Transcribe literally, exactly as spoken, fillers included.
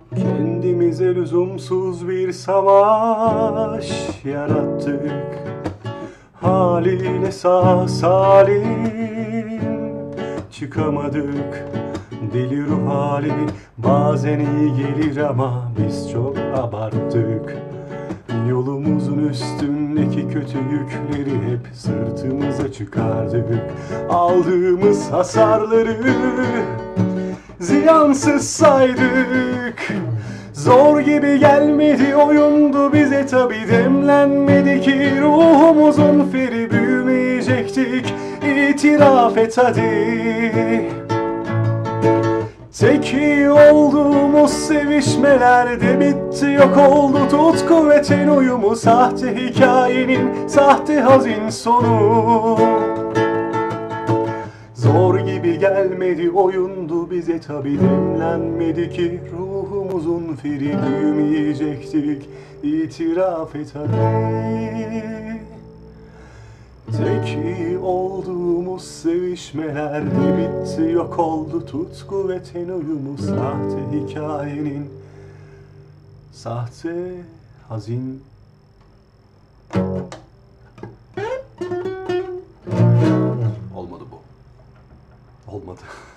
Kendimize lüzumsuz bir savaş yarattık. Haliyle sağ salim çıkamadık. Deli ruh hali bazen iyi gelir ama biz çok abarttık. Yolumuzun üstündeki kötü yükleri hep sırtımıza çıkardık. Aldığımız hasarları ziyansız saydık. Zor gibi gelmedi oyundu bize, tabi demlenmedi ki ruhumuzun feri, büyümeyecektik, itiraf et hadi. Tek iyi olduğumuz sevişmelerde bitti, yok oldu tutku ve ten uyumu. Sahte hikayenin sahte hazin sonu. Zor gibi gelmedi oyundu bize, tabi demlenmedi ki ruhumuzun feri, büyümeyecektik, itiraf et hadi. Tek iyi olduğumuz sevişmelerde bitti, yok oldu tutku ve ten uyumu. Sahte hikayenin sahte hazin. Olmadı bu. Olmadı.